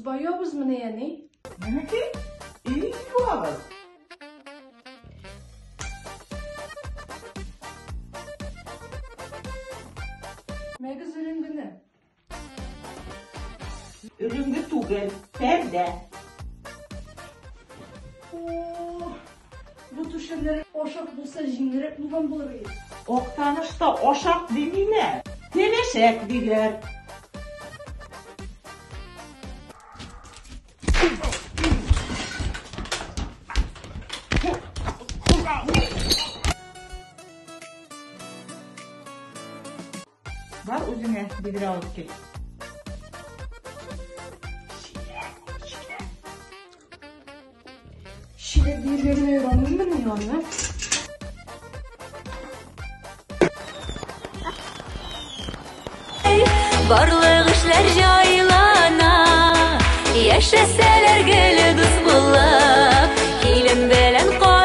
Ювабыз менә яни. Нәки? Ювабыз. Мәгез үленгене. Үленге түгел, пәрдә. Бу түшәләр ашак булса җиңелрәк булган булыр иде. Актанышта ашак димиләр, теләшәк диләр. Бар үзеңә бигрәк алып кил. Шилек биргәнгә ярамыймы аны? Барлык эшләр җайлана, яшәсәләр гел дус булып, килен белән